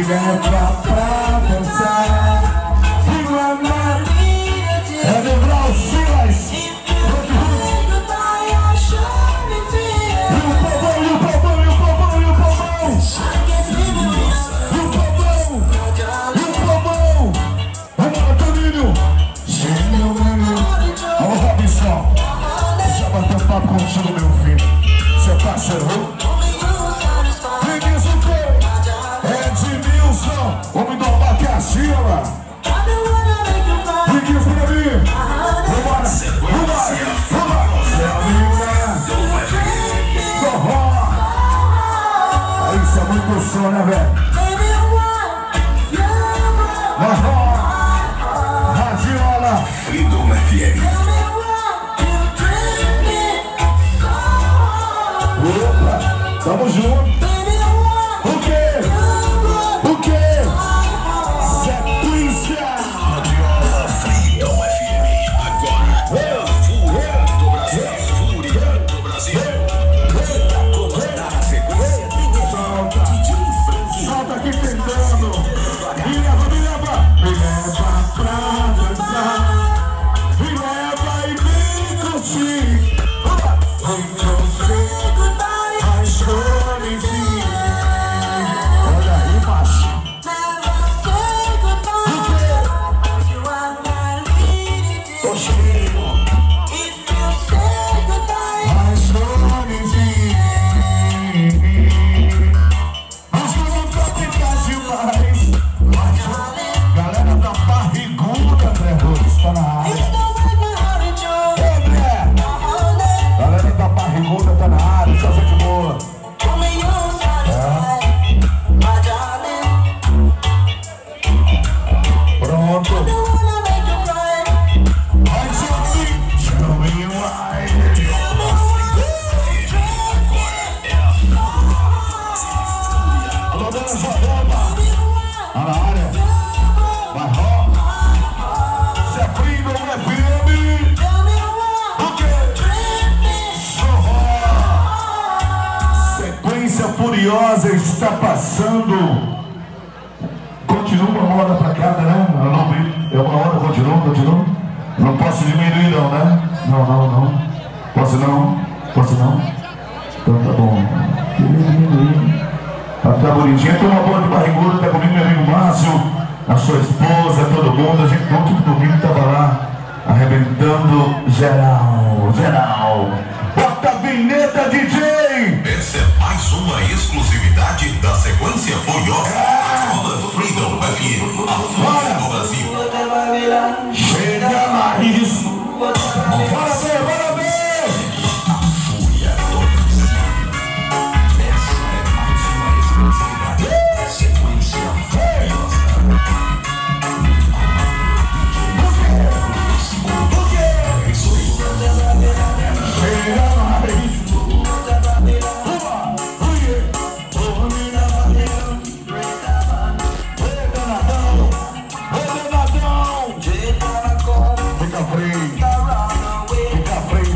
leva pra dançar. É lembrar os Silas. Contigo, meu filho, seu parceiro. Edilson, Edmilson, homem do abacaxi, lá. Edilson pra mim. Vambora, vambora. Isso é muito som, né, velho? Radiola Freedom FM. Opa, tamo junto. O quê? O quê? Sequência. Radiola Freedom FM. Agora é a fúria do Brasil. Fúria do Brasil. Pra comandar a sequência tem o DJ Frank. Solta aqui tentando. Me leva, me leva. Me leva pra dançar. Me leva e vem curtir. Vem curtir. Olha aí, macho. Tô cheio. Mas não tá ficando demais. Galera da barriguda, André Rose, tá na área. André, galera da barriguda tá na área, só gente boa. Pronto. Alô, dona Jodoma. Tá na área. Vai, ó. Você é Freedom FM. O quê? Sequência furiosa está passando. Continua uma hora pra cada, né? É uma hora, continua. Não posso diminuir não, né? Não. Posso não? Então tá bom. Queria diminuir. Ela tá bonitinha, tem uma bola de barriguda, tá comigo meu amigo Márcio, a sua esposa, todo mundo. A gente no último domingo tava lá, arrebentando geral. Bota a vinheta, DJ! Essa é mais uma exclusividade da sequência furiosa. Radiola Freedom FM, a fúria do Brasil. Chega mais! Bora ver! A fúria do Brasil. Essa é mais uma exclusividade da sequência furiosa. Fica free.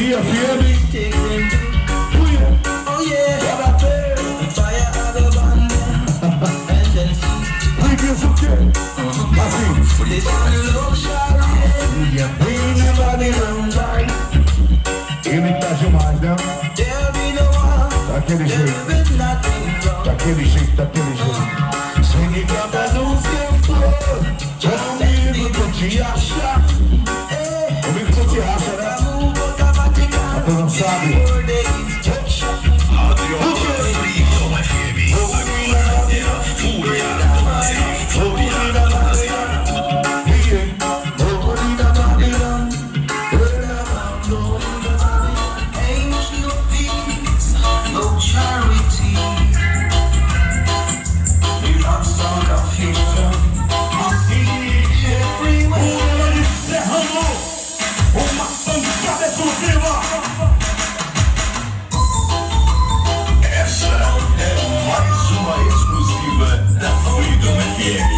Aqui a FM. Oh yeah, fire the band and then Isso o quê? Assim. this love shall we never be wrong by. Ele tá demais, né? There'll be no one, Daquele there jeito. will be nothing wrong. Daquele jeito, daquele jeito. Swing it up and lose your flow. Just Comigo que eu te acha. Comigo que eu te acha, né? Tu não sabe. Rádio Freedom FM. Fúria da Brasil. Fúria da Brasil. Ain't no peace, no charity. We have some confusion. I see it everywhere. Serrano, uma pancada exclusiva. Essa é mais uma exclusiva da Freedom FM.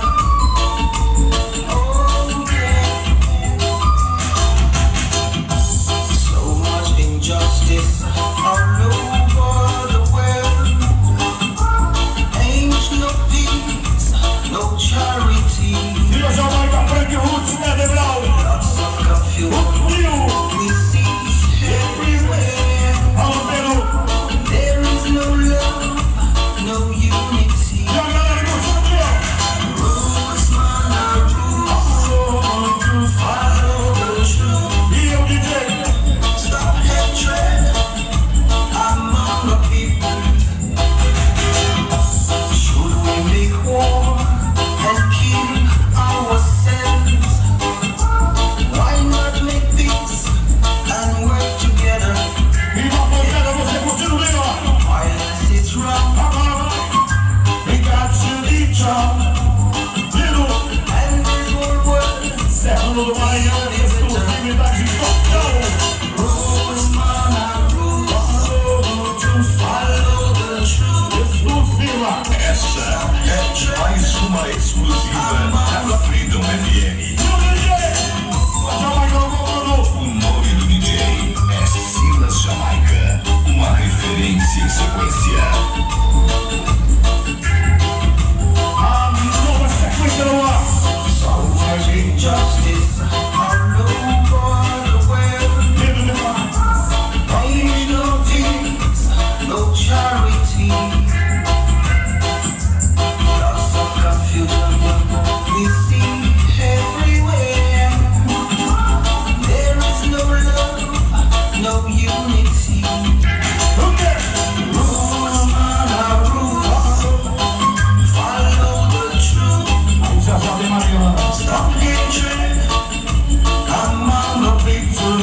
So much injustice all over the world. Ain't no peace, no charity. E a Jamaica Frank Roots, né, Debrau? Lots of confusion we see everywhere. Alô, There is no love, no unity. e a galera gostando, Rules, man, are rules. Follow the truth. e eu, DJ. Stop hatred among the people. Should we make war and kill ourselves? Why not make peace and work together? E uma pancada, você continua aí, ó. Violence is wrong Agora vai. We got to be strong. Lino, and this whole world. Serrano do Maranhão, exclusividade total. Rules, man, are rules. Follow the truth. Exclusiva. Essa é mais uma exclusiva da Freedom FM. E o DJ, a Jamaica comandou. O nome do DJ é Silas Jamaica, uma referência em sequência. A nova sequência no ar. So much injustice all over the world. Lino demais. Ain't no peace, no charity. Lots of confusion we see everywhere. There is no love, no unity. O quê? Rules, man, are rules. Follow the truth. Aí já sabe, Mariana. Stop hatred among the people.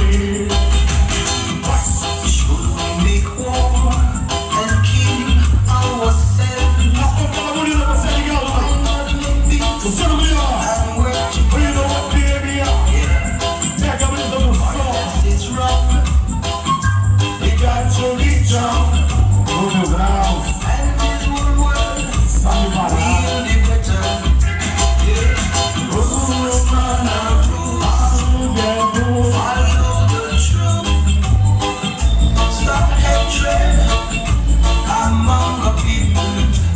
Should we make war and kill ourselves? A pancada bonita, você ligado, Why mano. not make peace Você não viu, ó. and work Freedom together? FM, mega brisa do sol. Violence is wrong We got to be strong. 1.000 graus, and this whole world sai barato. will be better. Yeah. Rules, man, are rules. Follow the truth. Stop hatred among the people.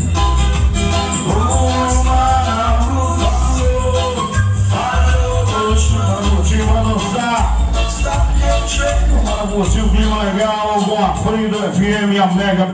Rules, man, are rules. Follow the truth. Curtir, vai dançar. Stop hatred. Para curtir o clima legal com a Freedom FM, a mega